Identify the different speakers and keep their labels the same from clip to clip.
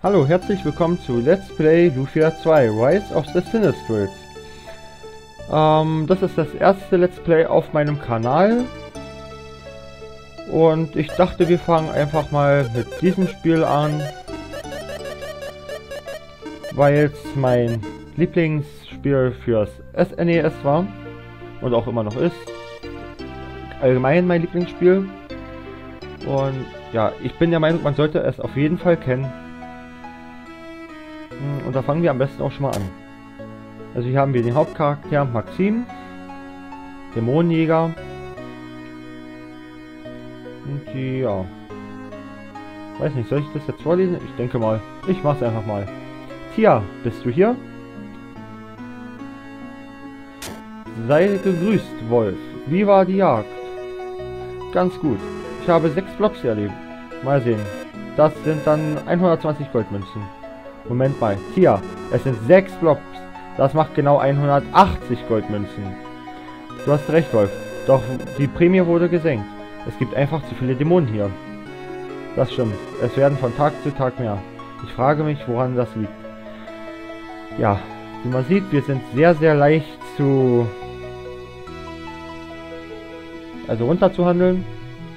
Speaker 1: Hallo, herzlich willkommen zu Let's Play Lufia 2 Rise of the Sinistrals. Das ist das erste Let's Play auf meinem Kanal. Und ich dachte, wir fangen einfach mal mit diesem Spiel an. Weil es mein Lieblingsspiel fürs SNES war. Und auch immer noch ist. Allgemein mein Lieblingsspiel. Und ja, ich bin der Meinung, man sollte es auf jeden Fall kennen. Und da fangen wir am besten auch schon mal an. Also hier haben wir den Hauptcharakter Maxim, Dämonenjäger. Und die, ja. Weiß nicht, soll ich das jetzt vorlesen? Ich denke mal. Ich mach's einfach mal. Tia, bist du hier? Sei gegrüßt, Wolf. Wie war die Jagd? Ganz gut. Ich habe 6 Blobs erlebt. Mal sehen. Das sind dann 120 Goldmünzen. Moment mal. Tia, es sind 6 Blobs. Das macht genau 180 Goldmünzen. Du hast recht, Wolf. Doch die Prämie wurde gesenkt. Es gibt einfach zu viele Dämonen hier. Das stimmt. Es werden von Tag zu Tag mehr. Ich frage mich, woran das liegt. Ja, wie man sieht, wir sind sehr, sehr leicht zu... also runterzuhandeln.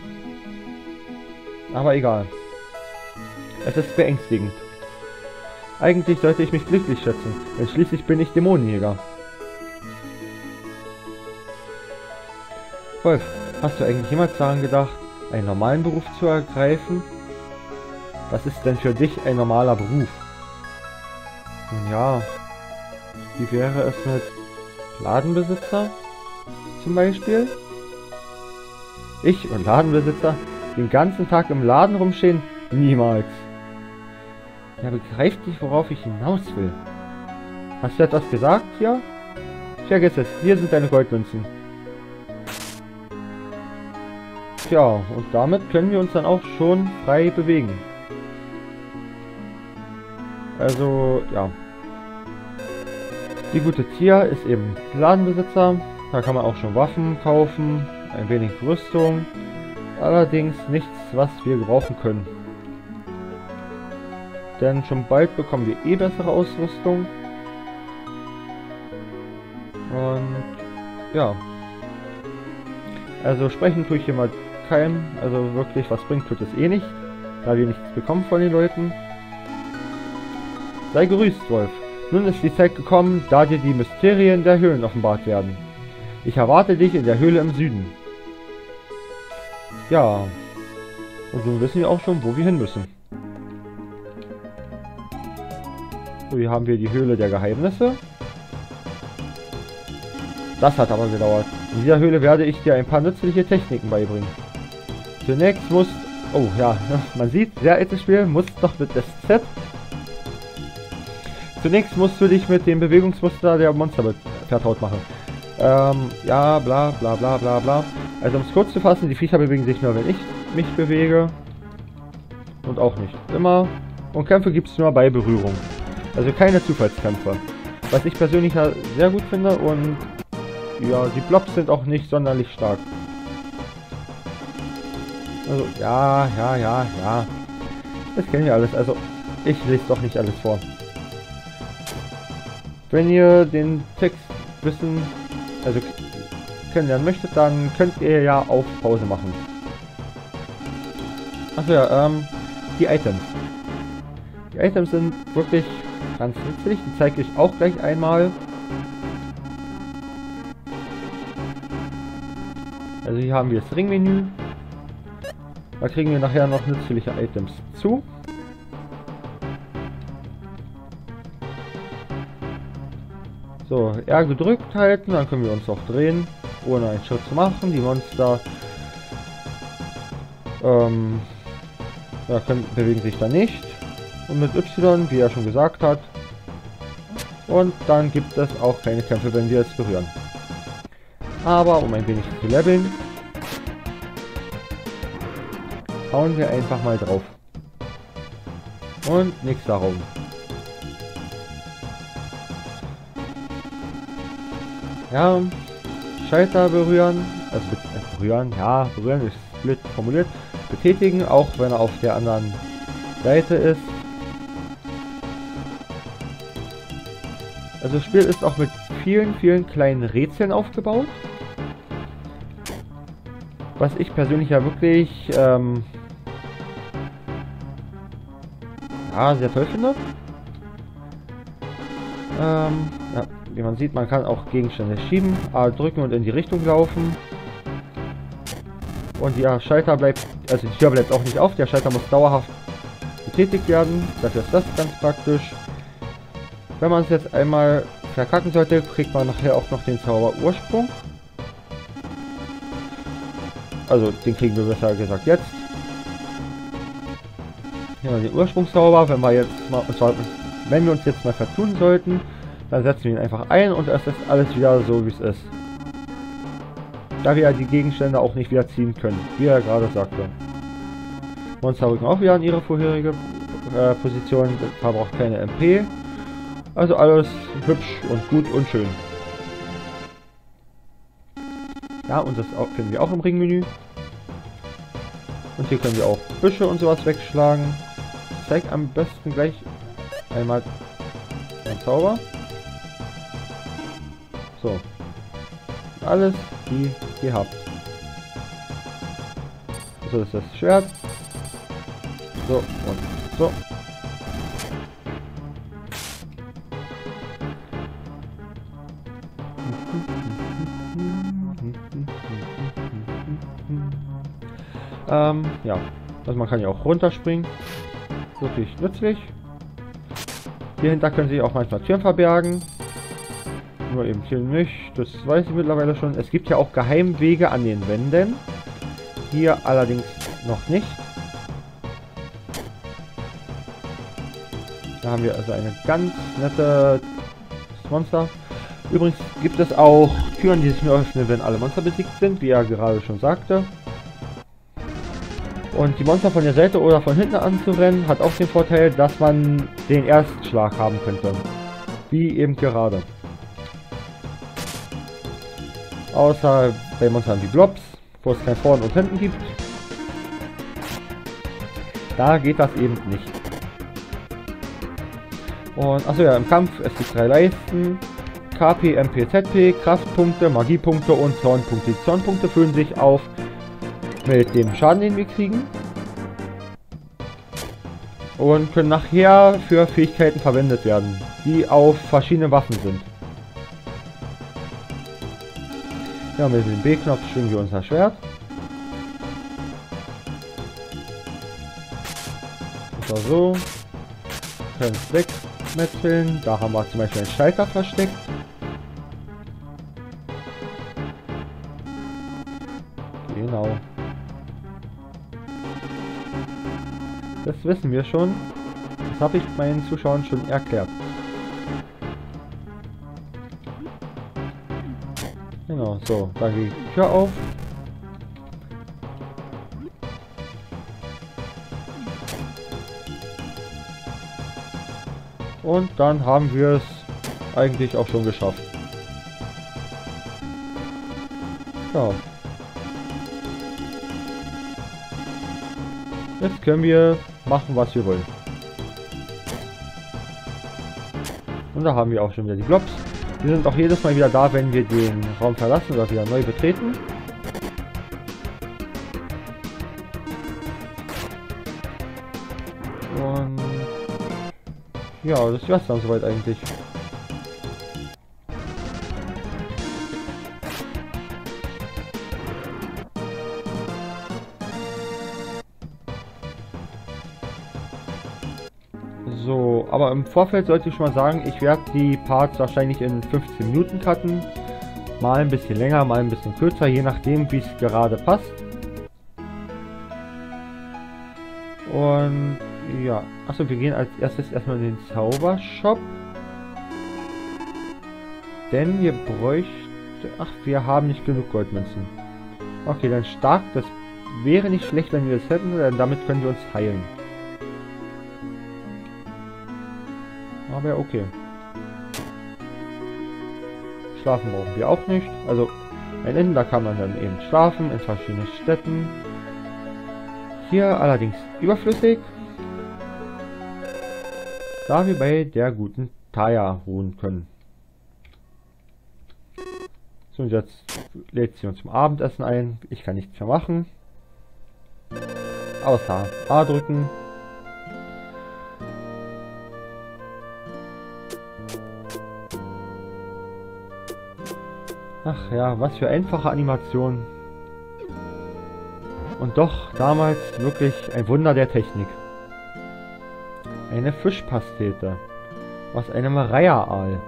Speaker 1: Aber egal. Es ist beängstigend. Eigentlich sollte ich mich glücklich schätzen, denn schließlich bin ich Dämonenjäger. Wolf, hast du eigentlich jemals daran gedacht, einen normalen Beruf zu ergreifen? Was ist denn für dich ein normaler Beruf? Nun ja, wie wäre es mit Ladenbesitzer zum Beispiel? Ich und Ladenbesitzer den ganzen Tag im Laden rumstehen? Niemals. Ja, begreift nicht, worauf ich hinaus will. Hast du etwas gesagt, ja? Vergiss es, hier sind deine Goldmünzen. Tja, und damit können wir uns dann auch schon frei bewegen. Also, ja. Die gute Tia ist eben Ladenbesitzer. Da kann man auch schon Waffen kaufen, ein wenig Rüstung. Allerdings nichts, was wir gebrauchen können. Denn schon bald bekommen wir eh bessere Ausrüstung. Und ja. Also sprechen tue ich hier mal keinem. Also wirklich, was bringt, tut es eh nicht. Da wir nichts bekommen von den Leuten. Sei grüßt, Wolf. Nun ist die Zeit gekommen, da dir die Mysterien der Höhlen offenbart werden. Ich erwarte dich in der Höhle im Süden. Ja. Und nun wissen wir auch schon, wo wir hin müssen. So, hier haben wir die Höhle der Geheimnisse. Das hat aber gedauert. In dieser Höhle werde ich dir ein paar nützliche Techniken beibringen. Zunächst musst... oh ja, man sieht, sehr altes Spiel, muss doch mit SZ. Zunächst musst du dich mit dem Bewegungsmuster der Monster vertraut machen. Ja, bla bla bla bla bla. Also um es kurz zu fassen, die Viecher bewegen sich nur, wenn ich mich bewege. Und auch nicht immer. Und Kämpfe gibt es nur bei Berührung. Also keine Zufallskämpfe. Was ich persönlich sehr gut finde und ja, die Blobs sind auch nicht sonderlich stark. Also ja. Das kennen wir alles. Also ich lese doch nicht alles vor. Wenn ihr den Text wissen, also kennenlernen möchtet, dann könnt ihr ja auf Pause machen. Achso ja, die Items. Die Items sind wirklich ganz nützlich, die zeige ich auch gleich einmal. Also hier haben wir das Ringmenü. Da kriegen wir nachher noch nützliche Items zu. So, R gedrückt halten, dann können wir uns auch drehen, ohne einen Schritt zu machen. Die Monster ja, bewegen sich da nicht. Und mit Y, wie er schon gesagt hat. Und dann gibt es auch keine Kämpfe, wenn wir es berühren. Aber um ein wenig zu leveln, hauen wir einfach mal drauf. Und nichts darum. Ja, Schalter berühren, also berühren, ja, berühren ist blöd formuliert. Betätigen, auch wenn er auf der anderen Seite ist. Also das Spiel ist auch mit vielen, vielen kleinen Rätseln aufgebaut. Was ich persönlich ja wirklich ja, sehr toll finde. Ja, wie man sieht, man kann auch Gegenstände schieben, A drücken und in die Richtung laufen. Und der Schalter bleibt, also die Tür bleibt auch nicht auf, der Schalter muss dauerhaft betätigt werden. Dafür ist das ganz praktisch. Wenn man es jetzt einmal verkacken sollte, kriegt man nachher auch noch den Zauber-Ursprung. Also den kriegen wir besser gesagt jetzt. Ja, den Ursprungszauber, wenn wir jetzt mal, wenn wir uns jetzt mal vertun sollten, dann setzen wir ihn einfach ein und es ist alles wieder so wie es ist. Da wir ja die Gegenstände auch nicht wieder ziehen können, wie er gerade sagte. Monster rücken auch wieder an ihre vorherige Position, verbraucht keine MP. Also alles hübsch und gut und schön. Ja, und das finden wir auch im Ringmenü. Und hier können wir auch Büsche und sowas wegschlagen. Ich zeige am besten gleich einmal den Zauber. So. Alles wie ihr habt. So ist das Schwert. So und so. Ja, also man kann ja auch runterspringen. Wirklich nützlich. Hier hinter können sich auch manchmal Türen verbergen. Nur eben hier nicht, das weiß ich mittlerweile schon. Es gibt ja auch Geheimwege an den Wänden. Hier allerdings noch nicht. Da haben wir also eine ganz nette Monster. Übrigens gibt es auch Türen, die sich nur öffnen, wenn alle Monster besiegt sind, wie er gerade schon sagte. Und die Monster von der Seite oder von hinten anzurennen, hat auch den Vorteil, dass man den Erstschlag haben könnte. Wie eben gerade. Außer bei Monstern wie Blobs, wo es kein Vorn und Hinten gibt. Da geht das eben nicht. Und achso ja, im Kampf, es gibt 3 Leisten. KP, MP, ZP, Kraftpunkte, Magiepunkte und Zornpunkte. Die Zornpunkte füllen sich auf mit dem Schaden, den wir kriegen. Und können nachher für Fähigkeiten verwendet werden, die auf verschiedene Waffen sind. Ja, mit dem B-Knopf schwingen wir unser Schwert. So. Können es wegmetzeln. Da haben wir zum Beispiel einen Schalter versteckt. Genau. Das wissen wir schon. Das habe ich meinen Zuschauern schon erklärt. Genau, so, da geht die Tür auf. Und dann haben wir es eigentlich auch schon geschafft. Ja. Jetzt können wir machen, was wir wollen. Und da haben wir auch schon wieder die Blobs. Die sind auch jedes Mal wieder da, wenn wir den Raum verlassen oder wieder neu betreten. Und ja, das wär's dann soweit eigentlich. So, aber im Vorfeld sollte ich schon mal sagen, ich werde die Parts wahrscheinlich in 15 Minuten cutten. Mal ein bisschen länger, mal ein bisschen kürzer, je nachdem, wie es gerade passt. Und ja, achso, wir gehen als erstes erstmal in den Zaubershop. Denn wir bräuchten... Ach, wir haben nicht genug Goldmünzen. Okay, dann stark. Das wäre nicht schlecht, wenn wir das hätten, denn damit können wir uns heilen. Aber okay. Schlafen brauchen wir auch nicht. Also, ein Ende, da kann man dann eben schlafen in verschiedenen Städten. Hier allerdings überflüssig. Da wir bei der guten Taya ruhen können. So, und jetzt lädt sie uns zum Abendessen ein. Ich kann nichts mehr machen. Außer A drücken. Ach ja, was für einfache Animationen. Und doch damals wirklich ein Wunder der Technik. Eine Fischpastete. Aus einem Reiher-Aal.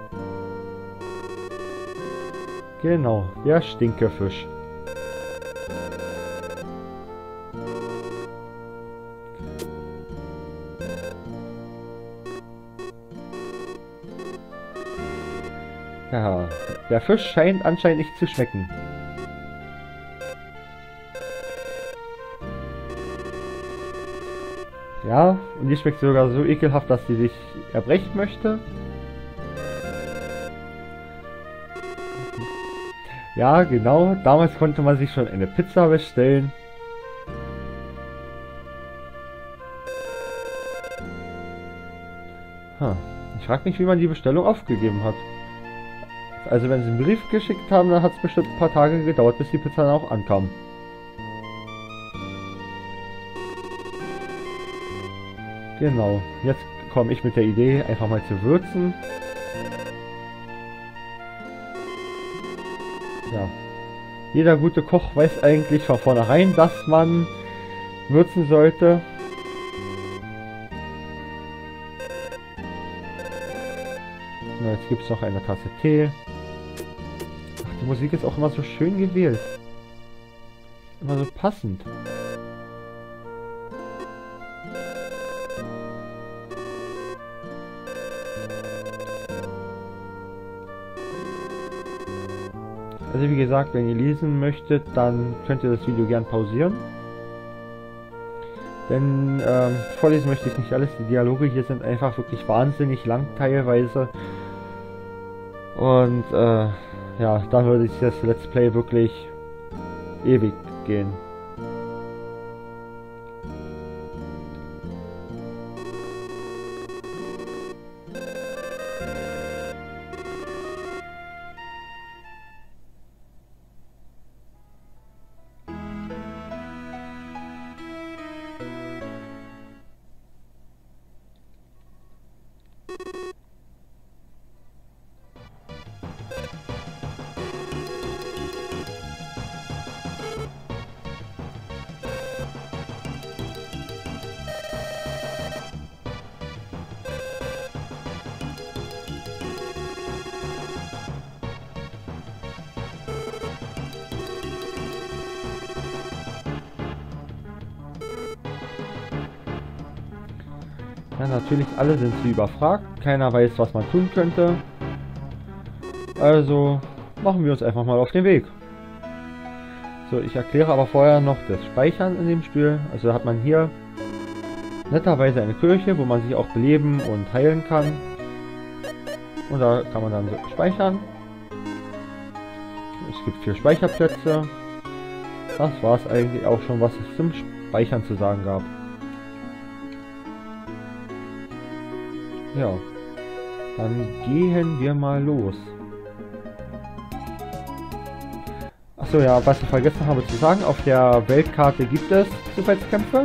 Speaker 1: Genau, der Stinkefisch. Ja, der Fisch scheint anscheinend nicht zu schmecken. Ja, und die schmeckt sogar so ekelhaft, dass sie sich erbrechen möchte. Ja, genau, damals konnte man sich schon eine Pizza bestellen. Ich frage mich, wie man die Bestellung aufgegeben hat. Also wenn sie einen Brief geschickt haben, dann hat es bestimmt ein paar Tage gedauert, bis die Pizza dann auch ankam. Genau, jetzt komme ich mit der Idee, einfach mal zu würzen. Ja, jeder gute Koch weiß eigentlich von vornherein, dass man würzen sollte. Na, jetzt gibt es noch eine Tasse Tee. Ach, die Musik ist auch immer so schön gewählt. Immer so passend. Also wie gesagt, wenn ihr lesen möchtet, dann könnt ihr das Video gern pausieren. Denn vorlesen möchte ich nicht alles. Die Dialoge hier sind einfach wirklich wahnsinnig lang teilweise. Und ja, dann würde ich das Let's Play wirklich ewig gehen. Ja, natürlich alle sind sie überfragt, keiner weiß, was man tun könnte. Also machen wir uns einfach mal auf den Weg. So, ich erkläre aber vorher noch das Speichern in dem Spiel. Also da hat man hier netterweise eine Kirche, wo man sich auch beleben und heilen kann. Und da kann man dann so speichern. Es gibt 4 Speicherplätze. Das war es eigentlich auch schon, was es zum Speichern zu sagen gab. Ja, dann gehen wir mal los. Achso, ja, was ich vergessen habe zu sagen, auf der Weltkarte gibt es Zufallskämpfe.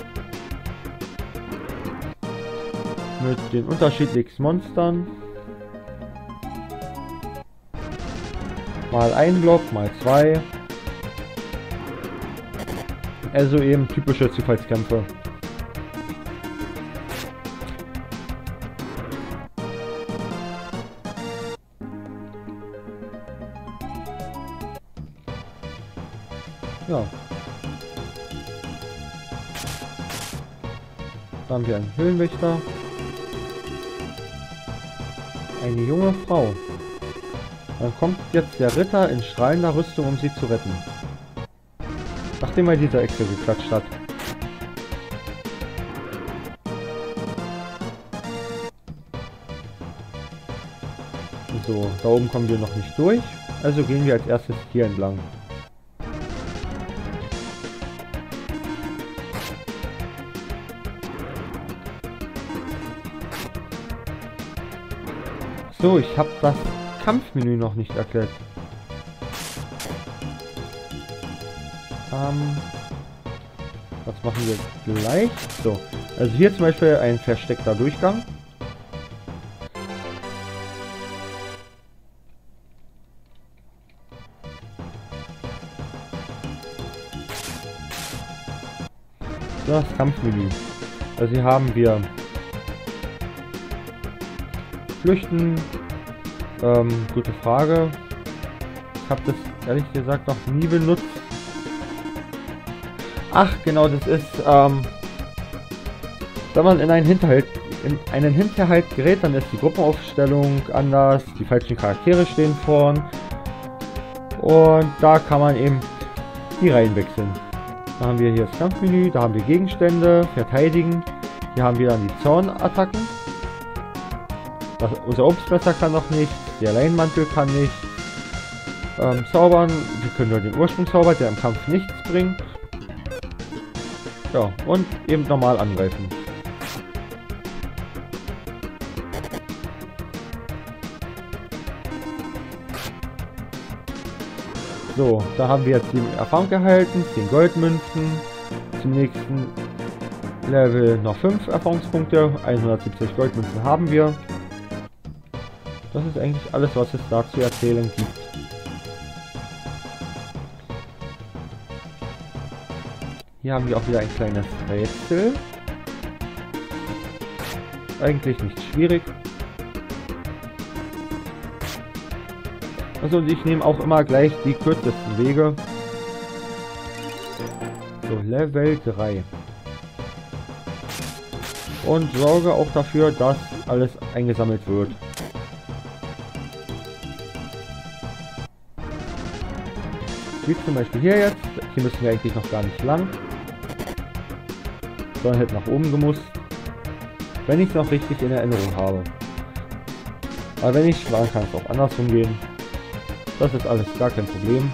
Speaker 1: Mit den unterschiedlichsten Monstern. Mal ein Block, mal 2. Also eben typische Zufallskämpfe. Ja. Da haben wir einen Höhlenwächter. Eine junge Frau. Dann kommt jetzt der Ritter in strahlender Rüstung, um sie zu retten. Nachdem er dieser Echse geklatscht hat. So, da oben kommen wir noch nicht durch. Also gehen wir als erstes hier entlang. So, ich habe das Kampfmenü noch nicht erklärt. Was machen wir gleich? So, also hier zum Beispiel ein versteckter Durchgang. Das Kampfmenü. Also hier haben wir Flüchten. Gute Frage. Ich habe das ehrlich gesagt noch nie benutzt. Ach, genau, das ist, wenn man in einen Hinterhalt gerät, dann ist die Gruppenaufstellung anders, die falschen Charaktere stehen vorn und da kann man eben die Reihen wechseln. Da haben wir hier das Kampfmenü, da haben wir Gegenstände, Verteidigen, hier haben wir dann die Zornattacken. Unser Obstmesser kann noch nicht, der Leinmantel kann nicht. Zaubern, wir können nur den Ursprungszauber, der im Kampf nichts bringt. Ja, und eben normal angreifen. So, da haben wir jetzt 7 Erfahrung erhalten, 10 Goldmünzen. Zum nächsten Level noch 5 Erfahrungspunkte, 170 Goldmünzen haben wir. Das ist eigentlich alles, was es da zu erzählen gibt. Hier haben wir auch wieder ein kleines Rätsel. Eigentlich nicht schwierig. Also und ich nehme auch immer gleich die kürzesten Wege. So, Level 3. Und sorge auch dafür, dass alles eingesammelt wird. Wie zum Beispiel hier jetzt. Hier müssen wir eigentlich noch gar nicht lang. Sondern hätte nach oben gemusst. Wenn ich es noch richtig in Erinnerung habe. Aber wenn nicht, dann kann es auch andersrum gehen. Das ist alles gar kein Problem.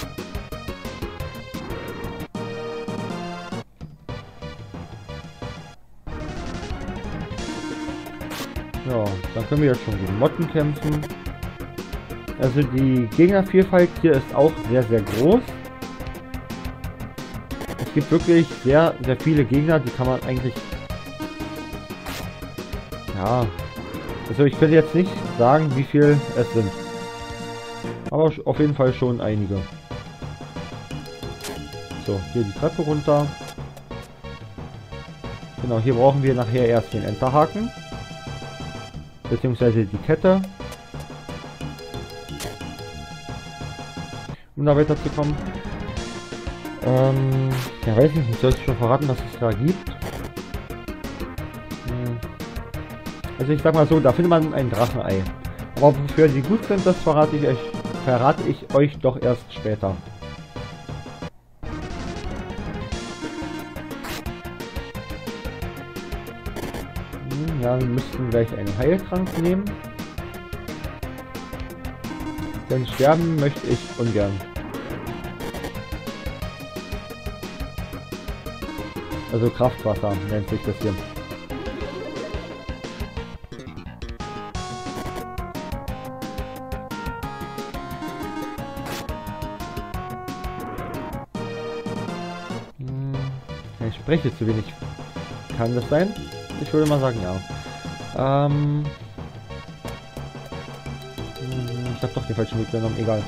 Speaker 1: Ja, dann können wir jetzt schon gegen Motten kämpfen. Also die Gegnervielfalt hier ist auch sehr, sehr groß. Es gibt wirklich sehr, sehr viele Gegner, die kann man eigentlich... Ja, also ich könnte jetzt nicht sagen, wie viel es sind. Aber auf jeden Fall schon einige. So, hier die Treppe runter. Genau, hier brauchen wir nachher erst den Enterhaken. Beziehungsweise die Kette. Um da weiterzukommen. Ja, weiß ich nicht, soll ich schon verraten, was es da gibt? Also ich sag mal so, da findet man ein Drachenei. Aber wofür die gut sind, das verrate ich euch doch erst später. Ja, wir müssten gleich einen Heiltrank nehmen. Denn sterben möchte ich ungern. Also Kraftwasser nennt sich das hier. Ich spreche zu wenig. Kann das sein? Ich würde mal sagen, ja. Ich habe doch den falschen Weg genommen, egal.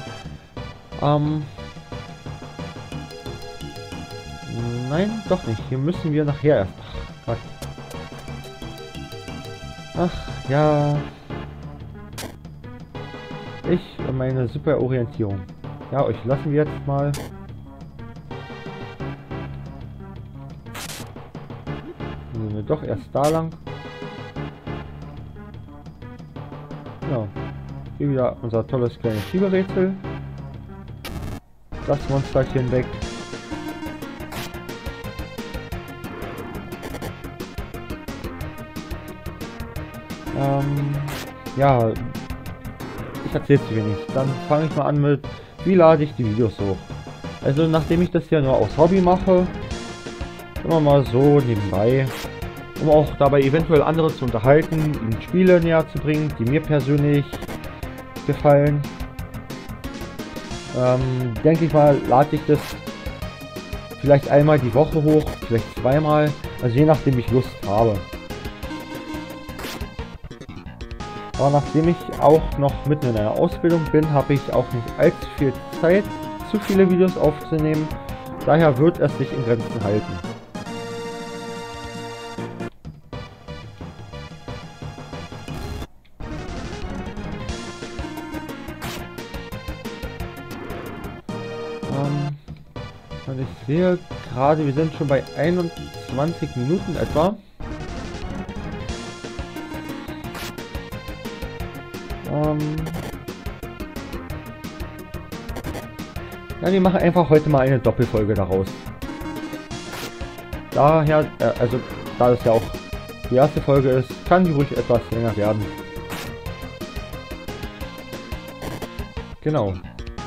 Speaker 1: Nein, doch nicht. Hier müssen wir nachher erst. Ach, Gott. Ach, ja. Ich und meine super Orientierung. Ja, euch lassen wir jetzt mal. Gehen wir doch erst da lang. Ja. Hier wieder unser tolles kleines Schieberätsel. Das Monsterchen weg. Ja, ich erzähle zu wenig. Dann fange ich mal an mit, wie lade ich die Videos hoch. Also nachdem ich das ja nur aus Hobby mache, immer mal so nebenbei, um auch dabei eventuell andere zu unterhalten, ihnen Spiele näher zu bringen, die mir persönlich gefallen. Denke ich mal, lade ich das vielleicht einmal die Woche hoch, vielleicht zweimal, also je nachdem ich Lust habe. Aber nachdem ich auch noch mitten in einer Ausbildung bin, habe ich auch nicht allzu viel Zeit, zu viele Videos aufzunehmen. Daher wird es sich in Grenzen halten. Und ich sehe gerade, wir sind schon bei 21 Minuten etwa. Ja, wir machen einfach heute mal eine Doppelfolge daraus. Daher, also da es ja auch die erste Folge ist, kann die ruhig etwas länger werden. Genau.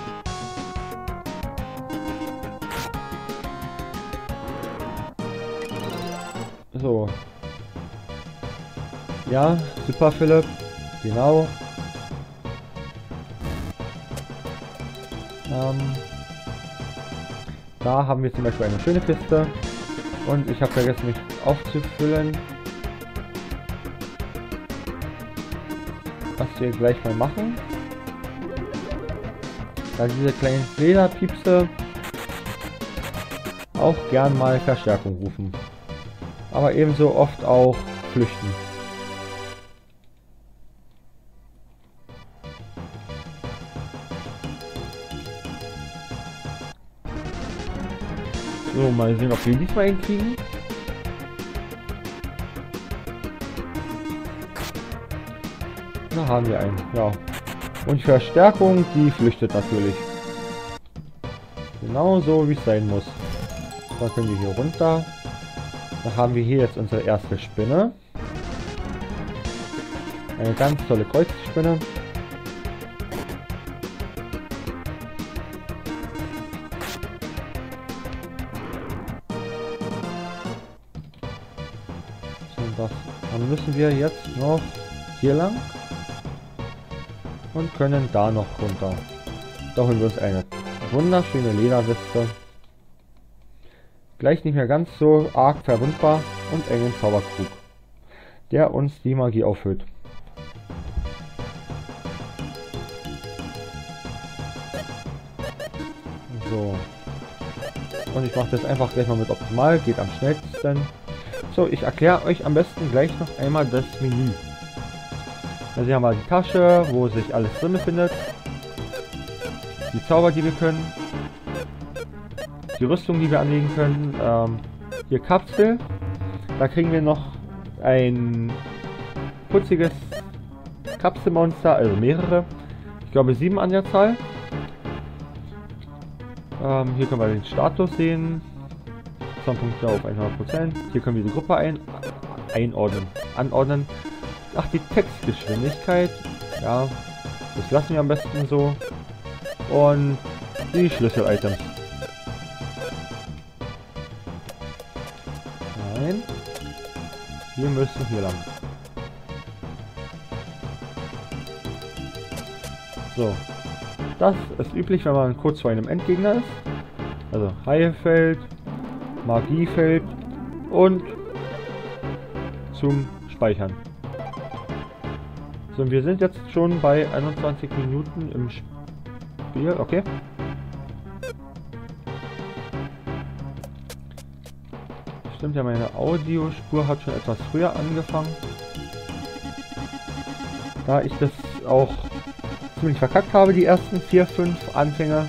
Speaker 1: So. Ja, super Philipp. Genau. Da haben wir zum Beispiel eine schöne Kiste. Und ich habe vergessen, mich aufzufüllen. Was wir gleich mal machen. Da diese kleinen Lederpiepse auch gern mal Verstärkung rufen. Aber ebenso oft auch flüchten. So, mal sehen, ob wir diesmal hinkriegen. Da haben wir einen, ja. Und Verstärkung, die flüchtet natürlich. Genauso wie es sein muss. Dann können wir hier runter. Da haben wir hier jetzt unsere erste Spinne. Eine ganz tolle Kreuzspinne. Dann müssen wir jetzt noch hier lang und können da noch runter. Da holen wir uns eine wunderschöne Lederweste. Gleich nicht mehr ganz so arg verwundbar und einen Zauberkrug, der uns die Magie auffüllt. So. Und ich mache das einfach gleich mal mit Optimal, geht am schnellsten. So, ich erkläre euch am besten gleich noch einmal das Menü. Also hier haben wir die Tasche, wo sich alles drin befindet. Die Zauber, die wir können. Die Rüstung, die wir anlegen können. Hier Kapsel. Da kriegen wir noch ein putziges Kapselmonster, also mehrere. Ich glaube 7 an der Zahl. Hier können wir den Status sehen. Punkte auf 100%. Hier können wir die Gruppe anordnen. Ach, die Textgeschwindigkeit. Ja, das lassen wir am besten so. Und die Schlüssel-Items. Nein. Wir müssen hier lang. So. Das ist üblich, wenn man kurz vor einem Endgegner ist. Also Heilfeld, Magiefeld und zum Speichern. So, wir sind jetzt schon bei 21 Minuten im Spiel. Okay. Stimmt ja, meine Audiospur hat schon etwas früher angefangen. Da ich das auch ziemlich verkackt habe, die ersten 4, 5 Anfänge.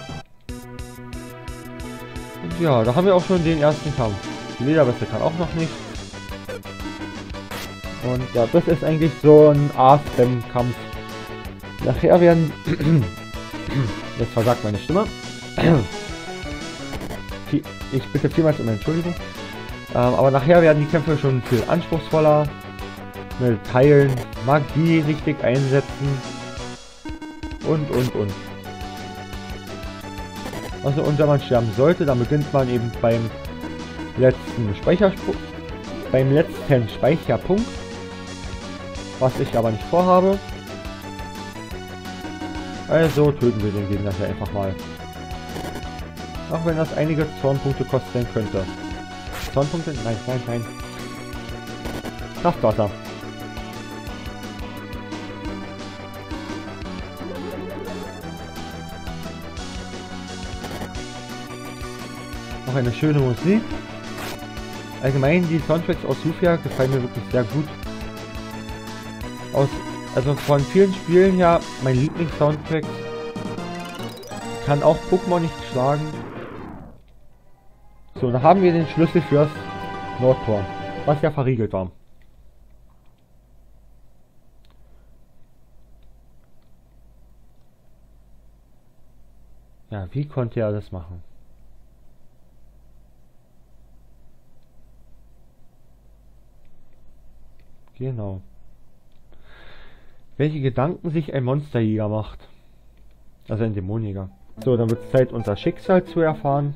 Speaker 1: Und ja, da haben wir auch schon den ersten Kampf. Die Lederweste kann auch noch nicht. Und ja, das ist eigentlich so ein A-Spam-Kampf. Nachher werden... Jetzt versagt meine Stimme. Ich bitte vielmals um Entschuldigung. Aber nachher werden die Kämpfe schon viel anspruchsvoller. Mit Heilen, Magie richtig einsetzen. Und. Also, und wenn man sterben sollte, dann beginnt man eben beim letzten Speicherpunkt. Was ich aber nicht vorhabe. Also töten wir den Gegner hier einfach mal. Auch wenn das einige Zornpunkte kosten könnte. Zornpunkte? Nein, nein, nein. Kraftwasser. Noch eine schöne Musik. Allgemein die Soundtracks aus Sufia gefallen mir wirklich sehr gut. Also von vielen Spielen her, mein Lieblings-Soundtrack kann auch Pokémon nicht schlagen. So, da haben wir den Schlüssel fürs Nordtor, was ja verriegelt war. Ja, wie konnte er das machen? Genau. Welche Gedanken sich ein Monsterjäger macht. Also ein Dämonjäger. So, dann wird es Zeit, unser Schicksal zu erfahren.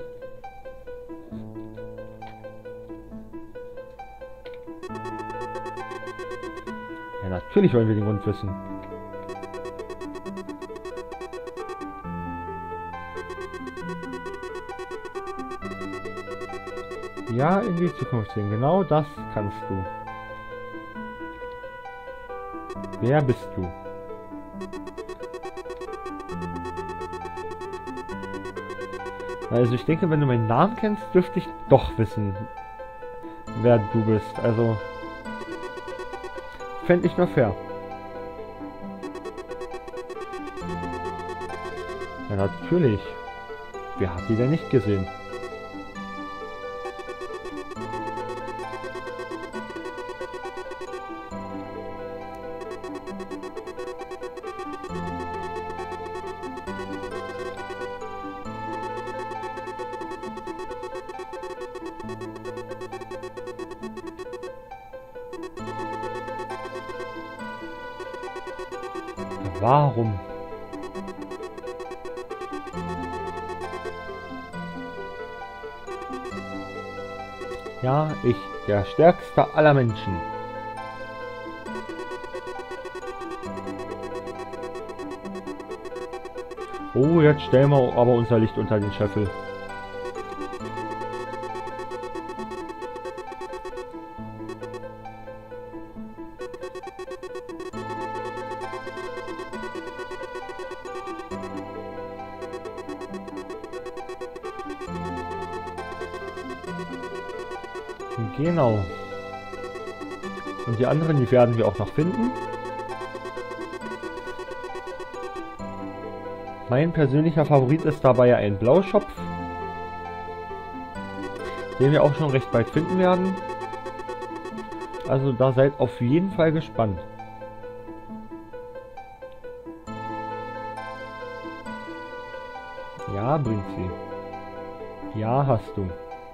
Speaker 1: Ja, natürlich wollen wir den Grund wissen. Ja, in die Zukunft sehen. Genau das kannst du. Wer bist du? Also ich denke, wenn du meinen Namen kennst, dürfte ich doch wissen, wer du bist. Also fände ich nur fair. Ja, natürlich. Wer hat die denn nicht gesehen? Warum? Ja, ich, der stärkste aller Menschen. Oh, jetzt stellen wir aber unser Licht unter den Scheffel. Genau. Und die anderen, die werden wir auch noch finden. Mein persönlicher Favorit ist dabei ein Blauschopf, den wir auch schon recht bald finden werden. Also da seid auf jeden Fall gespannt. Ja, bringt sie. Ja, hast du.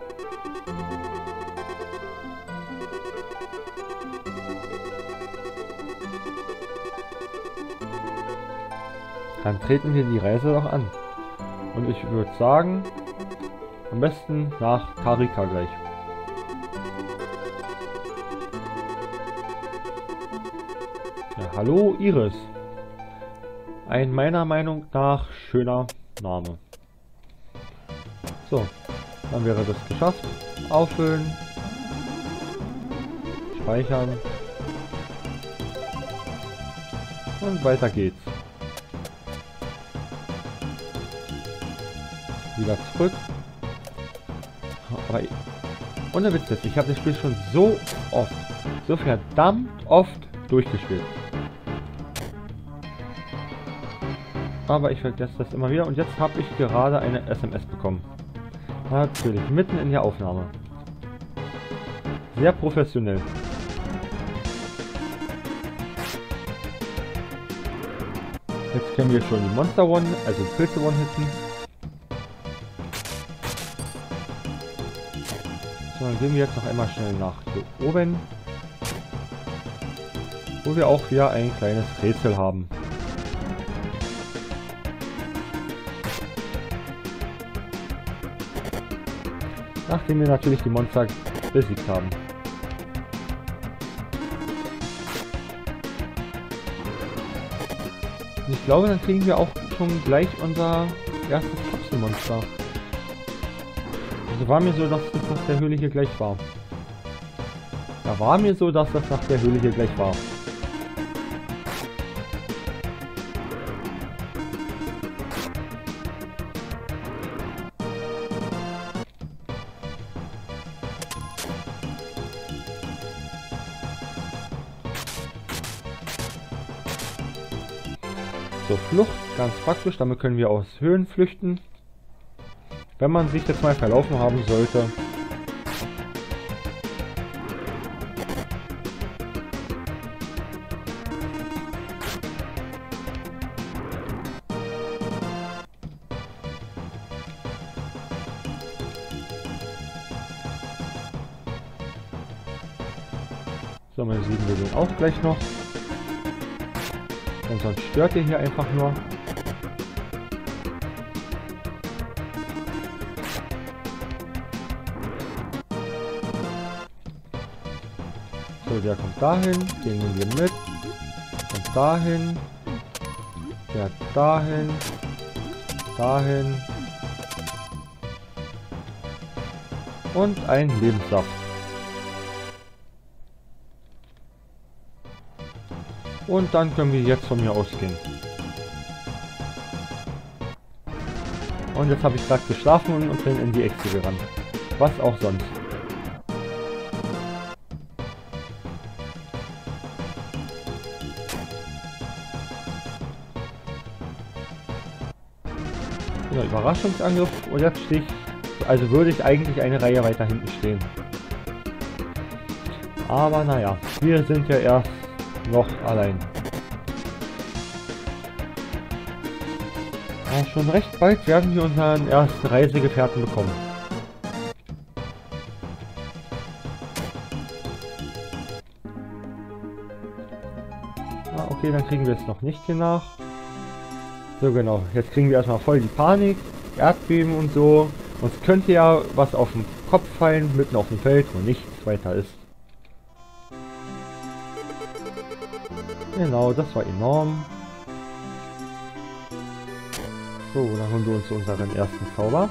Speaker 1: Dann treten wir die Reise doch an. Und ich würde sagen, am besten nach Tarika gleich. Ja, hallo Iris. Ein meiner Meinung nach schöner Name. So, dann wäre das geschafft. Auffüllen. Speichern. Und weiter geht's. Wieder zurück. Aber ohne Witz jetzt, ich habe das Spiel schon so oft, so verdammt oft durchgespielt. Aber ich vergesse das immer wieder und jetzt habe ich gerade eine SMS bekommen. Natürlich, mitten in der Aufnahme. Sehr professionell. Jetzt können wir schon die Monster One, also Pilze One hitten. So, dann gehen wir jetzt noch einmal schnell nach hier oben, wo wir auch wieder ein kleines Rätsel haben. Nachdem wir natürlich die Monster besiegt haben. Und ich glaube, dann kriegen wir auch schon gleich unser erstes Kapselmonster. Also war mir so, dass das nach der Höhle hier gleich war. Da war mir so, dass das nach der Höhle hier gleich war. So, Flucht, ganz praktisch, damit können wir aus Höhen flüchten. Wenn man sich jetzt mal verlaufen haben sollte. So, mal sehen wir den auch gleich noch. Und sonst stört ihr hier einfach nur. So, der kommt dahin, den nehmen wir mit. Kommt dahin. Der dahin. Dahin. Und ein Lebenssaft. Und dann können wir jetzt von mir ausgehen. Und jetzt habe ich gerade geschlafen und bin in die Echse gerannt. Was auch sonst. Ja, Überraschungsangriff. Und jetzt stehe ich, also würde ich eigentlich eine Reihe weiter hinten stehen. Aber naja, wir sind ja erst noch allein. Ja, schon recht bald werden wir unseren ersten Reisegefährten bekommen. Ah, okay, dann kriegen wir es noch nicht hier nach. So genau, jetzt kriegen wir erstmal voll die Panik, Erdbeben und so. Uns könnte ja was auf den Kopf fallen, mitten auf dem Feld, wo nichts weiter ist. Genau, das war enorm. So, dann holen wir uns unseren ersten Zauber.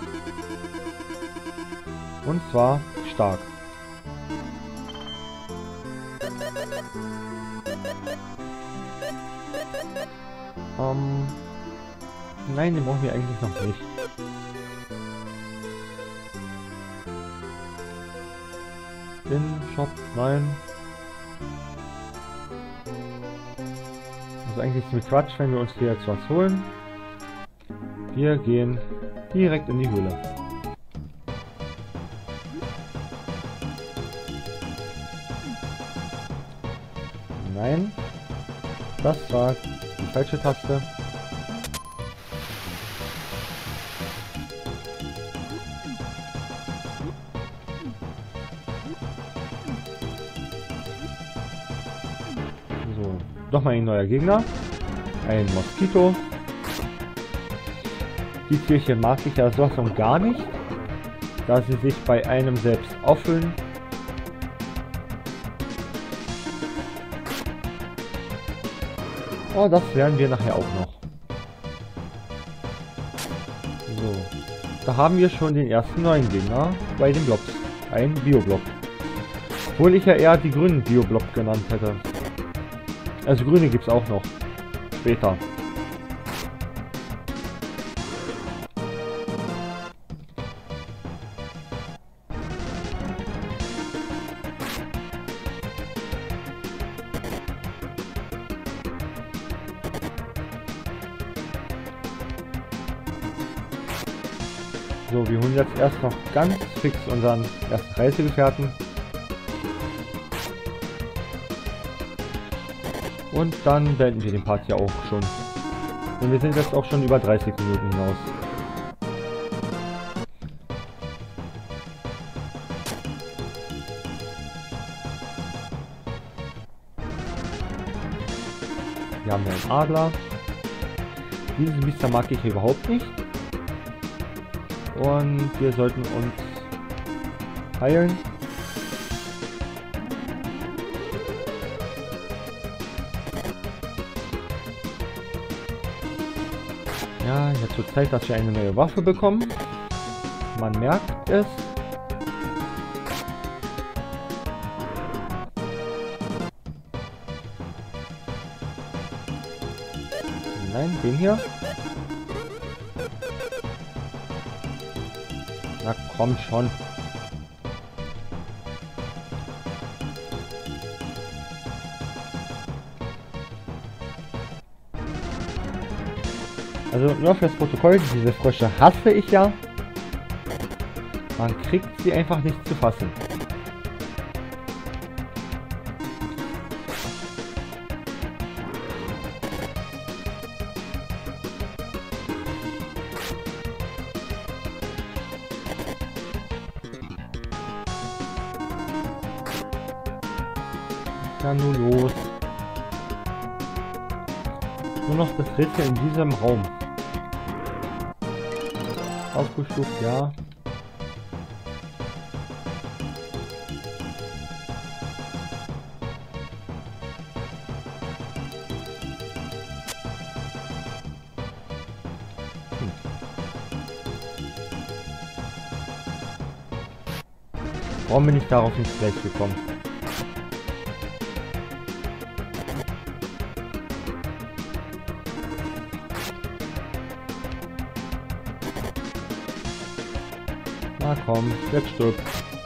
Speaker 1: Und zwar stark. Nein, den brauchen wir eigentlich noch nicht. In Shop, nein. Also eigentlich ist es Quatsch, wenn wir uns hier jetzt was holen. Wir gehen direkt in die Höhle. Nein, das war die falsche Taste. So, nochmal ein neuer Gegner. Ein Moskito. Die Tierchen mag ich ja sowas von gar nicht, da sie sich bei einem selbst auffüllen. Oh, das werden wir nachher auch noch. So, da haben wir schon den ersten neuen Gegner bei den Blobs. Ein Bioblob. Obwohl ich ja eher die grünen Bioblob genannt hätte. Also grüne gibt es auch noch. Später. So, wir holen jetzt erst noch ganz fix unseren ersten Reisegefährten. Und dann beenden wir den Part ja auch schon. Und wir sind jetzt auch schon über 30 Minuten hinaus. Wir haben einen Adler. Diesen Biester mag ich überhaupt nicht. Und wir sollten uns heilen. Ja, jetzt wird Zeit, dass wir eine neue Waffe bekommen. Man merkt es. Nein, den hier. Na komm schon. Also nur fürs Protokoll, diese Frösche hasse ich ja. Man kriegt sie einfach nicht zu fassen. Ja, nur los. Nur noch das Rätsel in diesem Raum. Aufgestuft, ja. Warum bin ich darauf nicht gleich gekommen? Na komm, jetzt stirbt.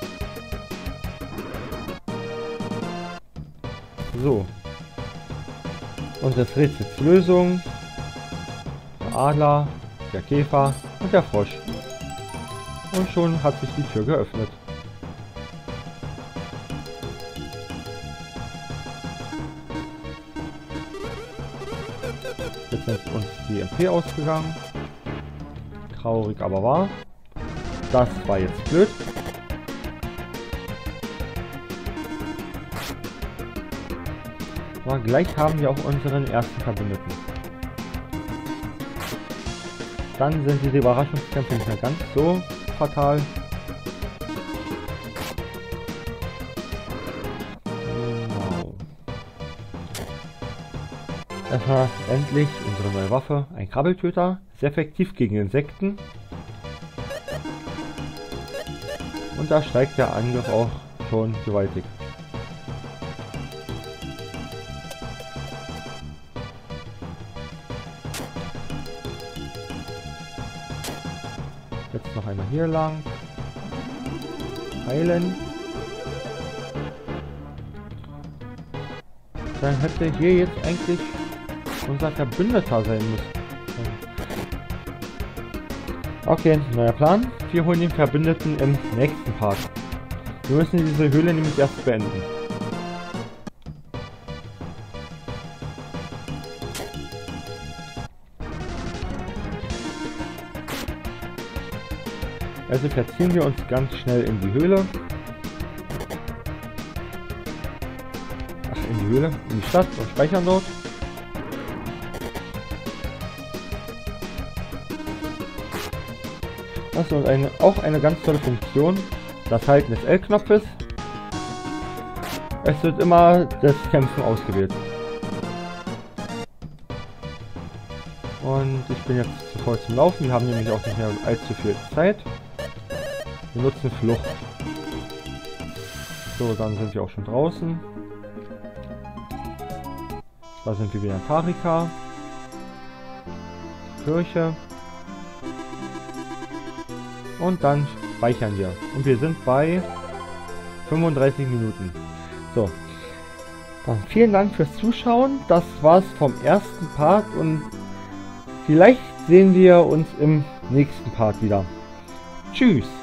Speaker 1: So. Und das Rätsels Lösung. Der Adler, der Käfer und der Frosch. Und schon hat sich die Tür geöffnet. Jetzt ist uns die MP ausgegangen. Traurig aber wahr. Das war jetzt blöd. Aber gleich haben wir auch unseren ersten Verbündeten. Dann sind diese Überraschungskämpfe nicht mehr ganz so fatal. Genau. Erstmal endlich unsere neue Waffe, ein Krabbeltöter, sehr effektiv gegen Insekten. Und da steigt der Angriff auch schon gewaltig. Jetzt noch einmal hier lang. Heilen. Dann hätte hier jetzt eigentlich unser Verbündeter sein müssen. Okay, neuer Plan. Wir holen den Verbündeten im nächsten Part. Wir müssen diese Höhle nämlich erst beenden. Also verziehen wir uns ganz schnell in die Höhle. Ach, in die Höhle, in die Stadt und speichern dort. Achso, und auch eine ganz tolle Funktion, das Halten des L-Knopfes. Es wird immer das Kämpfen ausgewählt. Und ich bin jetzt sofort zum Laufen, wir haben nämlich auch nicht mehr allzu viel Zeit. Wir nutzen Flucht. So, dann sind wir auch schon draußen. Da sind wir wieder in Tarika. Kirche. Und dann speichern wir. Und wir sind bei 35 Minuten. So. Dann vielen Dank fürs Zuschauen. Das war's vom ersten Part. Und vielleicht sehen wir uns im nächsten Part wieder. Tschüss.